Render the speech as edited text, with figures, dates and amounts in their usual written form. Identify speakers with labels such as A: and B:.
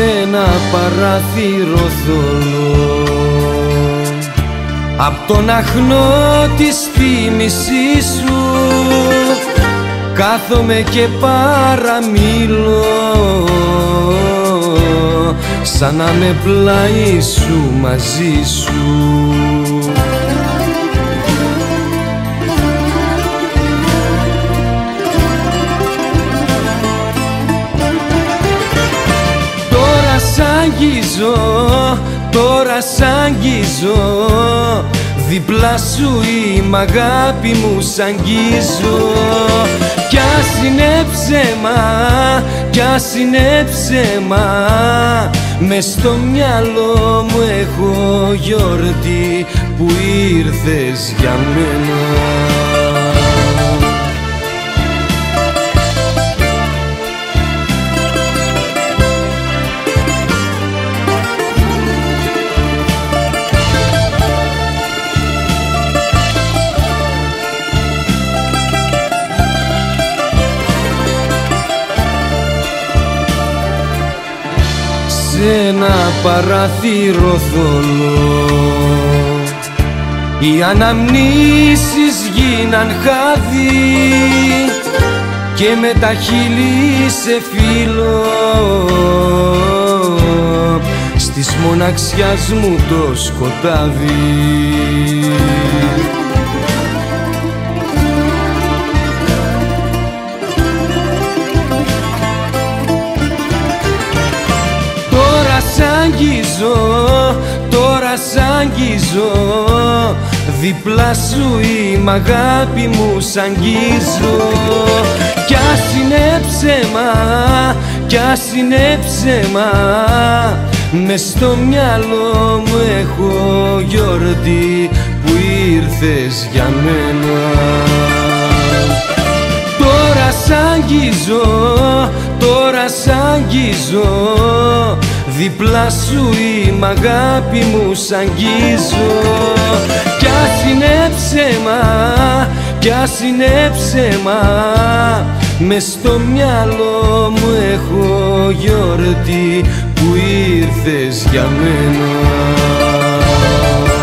A: ένα παράθυρο θολό, απ' τον αχνό της θύμησής σου κάθομαι και παραμιλώ, σαν να με πλάι σου μαζί σου. Τώρα σ' αγγίζω, δίπλα σου είμαι αγάπη μου, σ' αγγίζω. Κι ας είναι ψέμα, κι ας είναι ψέμα, μες στο μυαλό μου έχω γιορτή που ήρθες για μένα. Σε ένα παράθυρο θολό οι αναμνήσεις γίναν χάδι και με τα χείλη σε φίλο στις μοναξιάς μου το σκοτάδι. Τώρα σ' αγγίζω, δίπλα σου είμαι αγάπη μου, σ' αγγίζω. Κι ας είναι ψέμα, κι ας είναι ψέμα, μες στο μυαλό μου έχω γιορτή που ήρθες για μένα. Τώρα σ' αγγίζω, τώρα σ' αγγίζω, δίπλα σου είμαι αγάπη μου, σ' αγγίζω. Κι ας είναι ψέμα, κι ας είναι ψέμα, μες στο μυαλό μου έχω γιορτή που ήρθες για μένα.